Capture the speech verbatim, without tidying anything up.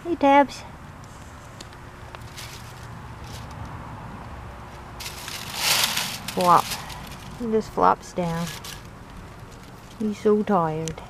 Hey, Tabs. Flop. He just flops down. He's so tired.